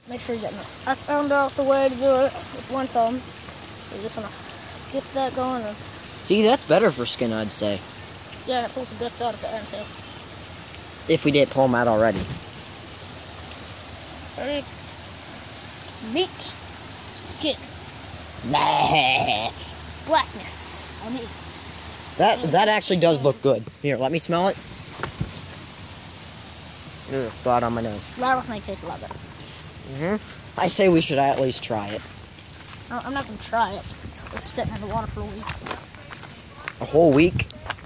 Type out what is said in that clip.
make sure you get enough. I found out the way to do it with one thumb. So you just want to get that going. And See, that's better for skin, I'd say. yeah, and it pulls the guts out at the end too. If we didn't pull them out already. Ready? Meat, skin, blackness. I mean, That actually does look good. Here, let me smell it. Ugh, go out on my nose. rattlesnake tastes a lot better. I say we should at least try it. I'm not gonna try it. It's sitting in the water for a week. A whole week?